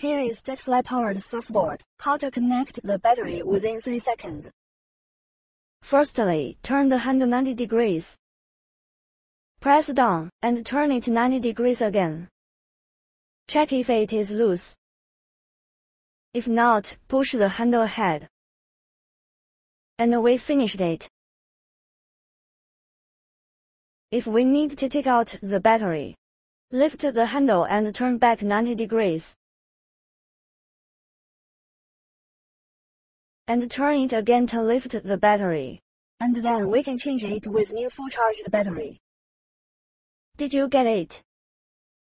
Here is Jetfly powered surfboard. How to connect the battery within 3 seconds. Firstly, turn the handle 90 degrees. Press down and turn it 90 degrees again. Check if it is loose. If not, push the handle ahead. And we finished it. If we need to take out the battery, lift the handle and turn back 90 degrees. And turn it again to lift the battery. And then we can change it with new full charged battery. Did you get it?